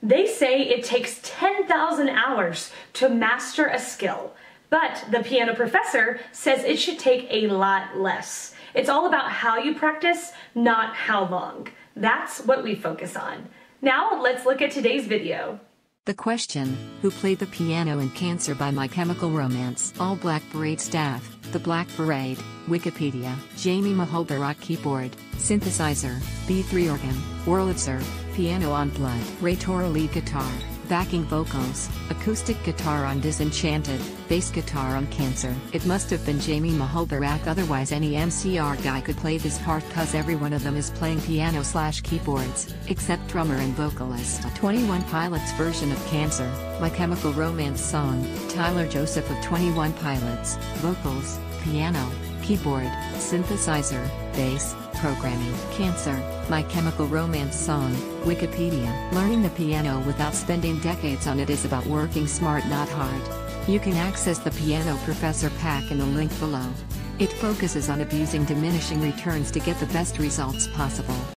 They say it takes 10,000 hours to master a skill, but the piano professor says it should take a lot less. It's all about how you practice, not how long. That's what we focus on. Now let's look at today's video. The question, who played the piano in Cancer by My Chemical Romance? All Black Parade staff, The Black Parade, Wikipedia, Jamie Mahal-Barak keyboard, synthesizer, B3 organ, Wurlitzer, piano on Blood, Ray Toro lead guitar, backing vocals, acoustic guitar on Disenchanted, bass guitar on Cancer. It must have been Jamie Mahal-Barak, otherwise any MCR guy could play this part cause every one of them is playing piano/keyboards, except drummer and vocalist. 21 Pilots version of Cancer, My Chemical Romance song, Tyler Joseph of 21 Pilots, vocals, piano, keyboard, synthesizer, bass, programming. Cancer, My Chemical Romance song, Wikipedia. Learning the piano without spending decades on it is about working smart, not hard. You can access the Piano Professor pack in the link below. It focuses on abusing diminishing returns to get the best results possible.